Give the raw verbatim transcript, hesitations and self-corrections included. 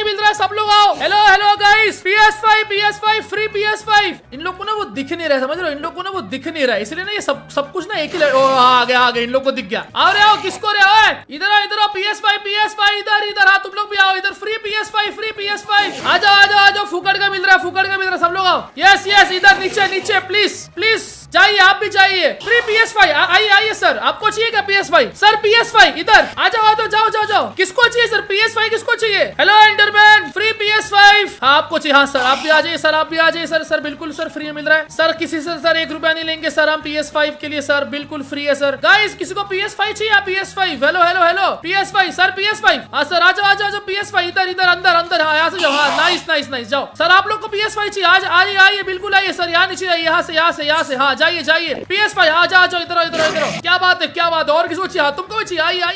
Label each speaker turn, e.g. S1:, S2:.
S1: मिल रहा है, सब लोग आओ। Hello hello guys, P S five P S five free P S five. इन लोग को ना वो दिख नहीं रहा है, समझ रहे हो, इन लोग को ना वो दिख नहीं रहा है, इसलिए ना ये सब सब कुछ ना एक ही ओ, आ गया आ गया, इन लोग को दिख गया। आओ रे आओ, किसको रे आओ, इधर आओ इधर आओ, P S five P S five इधर इधर हाँ, तुम लोग भी आओ इधर, free P S five free P S five. आ जाओ आ जाओ आ जाओ, फुकड़ का मिल रहा है, फुकड़ का मिल रहा है, सब लोग आओ। यस यस, इधर नीचे नीचे, प्लीज प्लीज जाइए, आप भी जाइए। फ्री पी एस फाइव आइए आइए सर, आपको चाहिए क्या P S five? Sir P S five इधर आ जाओ आ जाओ जाओ जाओ जाओ। किसको चाहिए सर पी एस फाइव, किसको चाहिए? Hello Enderman, free P S five. हाँ आपको चाहिए, हाँ सर आप भी आ जाइए, सर आप भी आ जाइए। सर सर बिल्कुल सर फ्री में मिल रहा है सर, किसी से सर एक रुपया नहीं लेंगे सर हम पी एस फाइव के लिए सर, बिल्कुल फ्री है सर। गाइस किसी को पी एस फाइव चाहिए? P S five, hello hello hello, P S five sir, P S five. हाँ सर आ जाओ आ जाओ, पी एस फाइव इधर इधर अंदर अंदर, हाँ यहाँ से जाओ, हाँ नाइस नाइस नाइस, जाओ सर। आप लोग को पी एस फाइव चाहिए? आज आइए आइए, बिल्कुल आइए सर, यहाँ नीचे आइए, यहाँ से यहाँ से यहाँ से, हाँ जाइए जाइए, पी एस फाइव आ जाओ इधर इधर इधर। क्या बात है क्या बात है, और किसको चाहिए? तुमको भी चाहिए? आइए आइए।